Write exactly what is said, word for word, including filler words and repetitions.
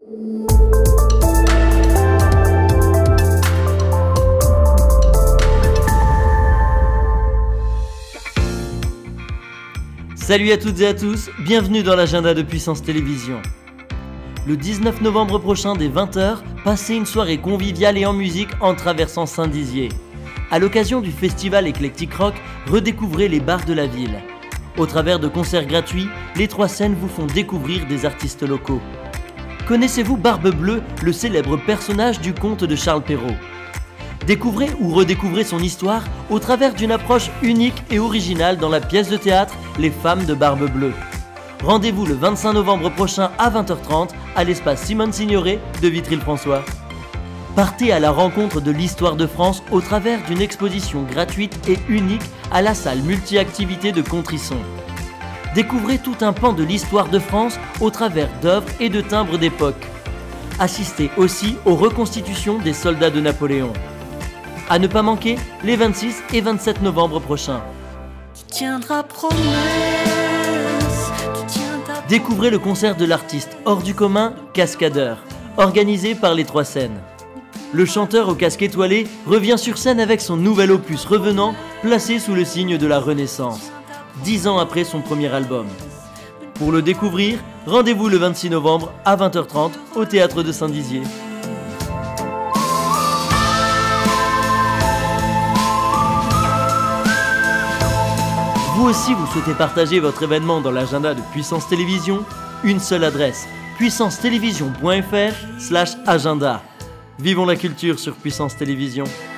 Salut à toutes et à tous, bienvenue dans l'agenda de Puissance Télévisions. Le dix-neuf novembre prochain dès vingt heures, passez une soirée conviviale et en musique en traversant Saint-Dizier. À l'occasion du festival Eclectic Rock, redécouvrez les bars de la ville. Au travers de concerts gratuits, les trois scènes vous font découvrir des artistes locaux. Connaissez-vous Barbe Bleue, le célèbre personnage du conte de Charles Perrault? Découvrez ou redécouvrez son histoire au travers d'une approche unique et originale dans la pièce de théâtre Les Femmes de Barbe Bleue. Rendez-vous le vingt-cinq novembre prochain à vingt heures trente à l'espace Simone Signoret de Vitry-le-François. Partez à la rencontre de l'histoire de France au travers d'une exposition gratuite et unique à la salle multi-activités de Contrisson. Découvrez tout un pan de l'histoire de France au travers d'œuvres et de timbres d'époque. Assistez aussi aux reconstitutions des soldats de Napoléon. À ne pas manquer les vingt-six et vingt-sept novembre prochains. Tu tiendras promesse, tu tiendras... Découvrez le concert de l'artiste hors du commun Cascadeur, organisé par les Trois Scènes. Le chanteur au casque étoilé revient sur scène avec son nouvel opus revenant, placé sous le signe de la Renaissance, dix ans après son premier album. Pour le découvrir, rendez-vous le vingt-six novembre à vingt heures trente au Théâtre de Saint-Dizier. Vous aussi, vous souhaitez partager votre événement dans l'agenda de Puissance Télévisions? Une seule adresse, puissance télévision point f r slash agenda. Vivons la culture sur Puissance Télévisions.